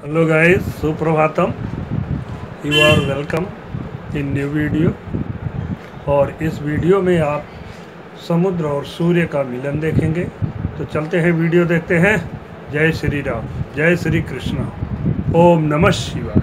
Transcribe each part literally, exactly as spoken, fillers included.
Hello guys, सुप्रभातम। You are welcome in new video. और इस वीडियो में आप समुद्र और सूर्य का मिलन देखेंगे। तो चलते हैं, वीडियो देखते हैं। जय श्री राम, जय श्री कृष्ण, ओम नमः शिवाय।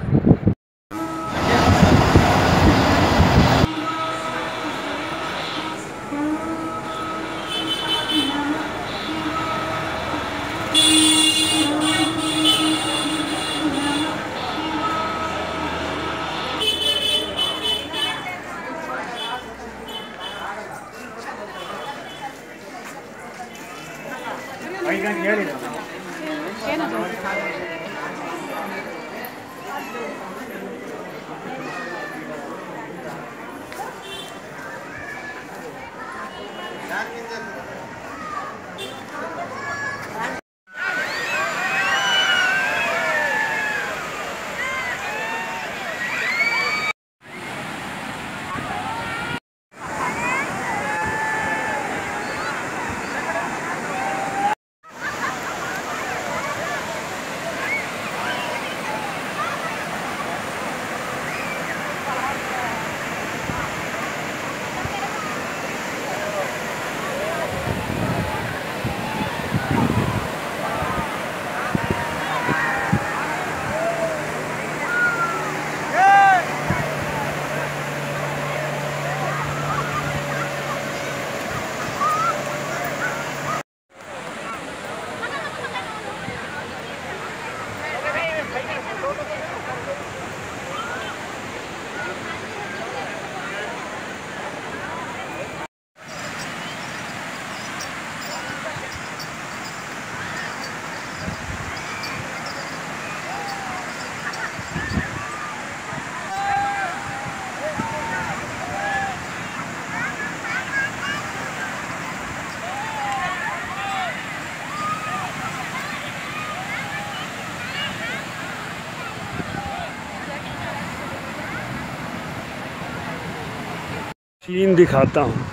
चीन दिखाता हूँ।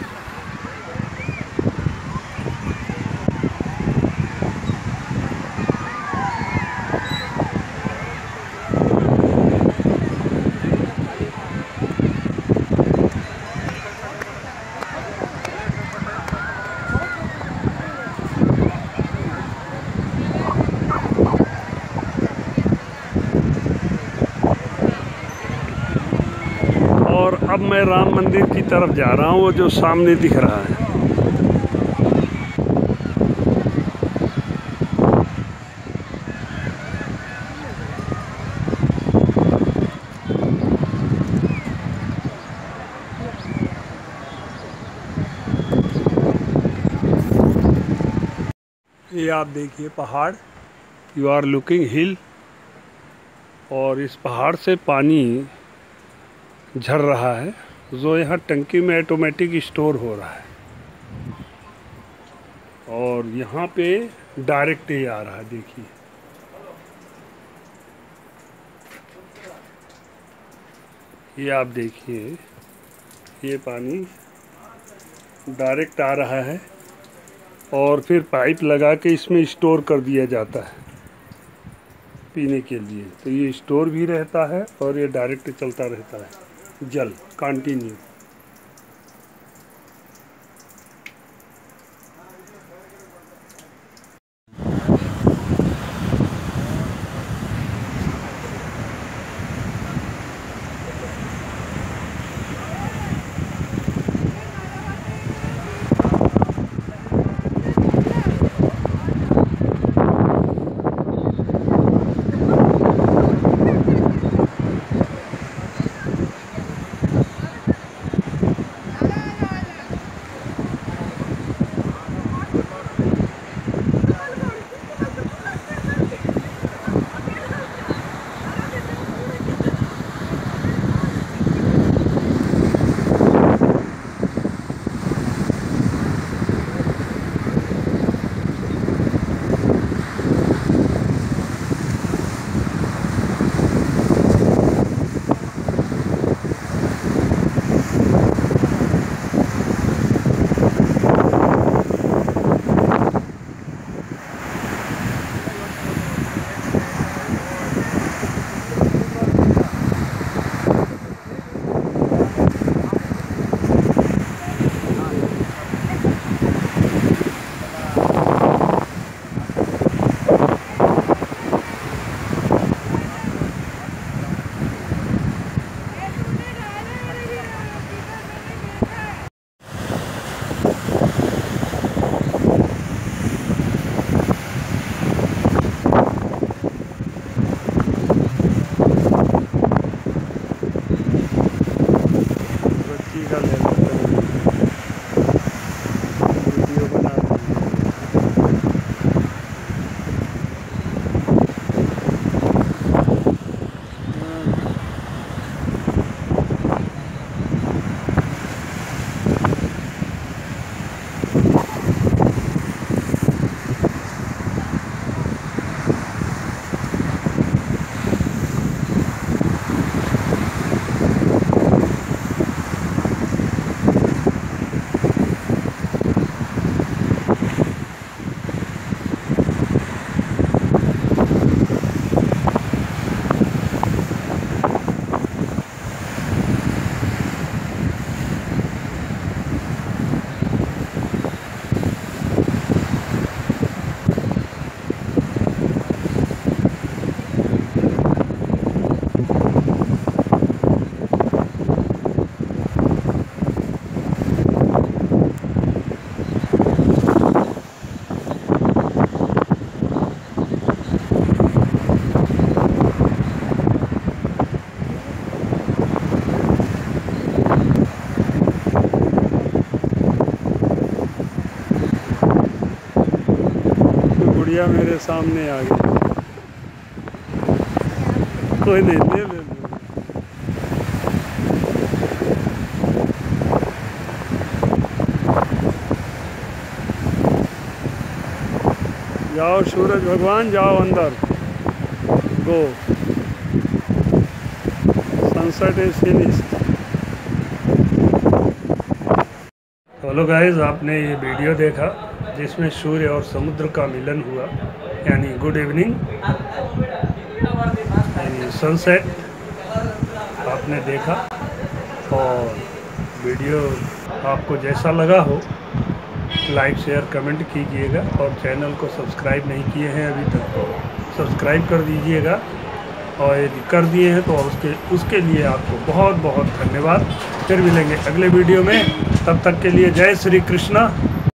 और अब मैं राम मंदिर की तरफ जा रहा हूँ, वो जो सामने दिख रहा है। ये आप देखिए पहाड़, यू आर लुकिंग हिल, और इस पहाड़ से पानी झड़ रहा है, जो यहाँ टंकी में ऑटोमेटिक स्टोर हो रहा है। और यहाँ पे डायरेक्ट ही आ रहा है। देखिए, ये आप देखिए, ये पानी डायरेक्ट आ रहा है और फिर पाइप लगा के इसमें स्टोर कर दिया जाता है पीने के लिए। तो ये स्टोर भी रहता है और ये डायरेक्ट चलता रहता है, जल कंटिन्यू। गया, मेरे सामने आ गया। कोई नहीं, ले ले जाओ सूरज भगवान, जाओ अंदर, go, sunset is finished. Hello guys, आपने ये वीडियो देखा जिसमें सूर्य और समुद्र का मिलन हुआ, यानी गुड इवनिंग, यानी सनसेट आपने देखा। और वीडियो आपको जैसा लगा हो लाइक शेयर कमेंट कीजिएगा, और चैनल को सब्सक्राइब नहीं किए हैं अभी तक तो सब्सक्राइब कर दीजिएगा, और यदि कर दिए हैं तो उसके उसके लिए आपको बहुत बहुत धन्यवाद। फिर मिलेंगे अगले वीडियो में, तब तक के लिए जय श्री कृष्णा।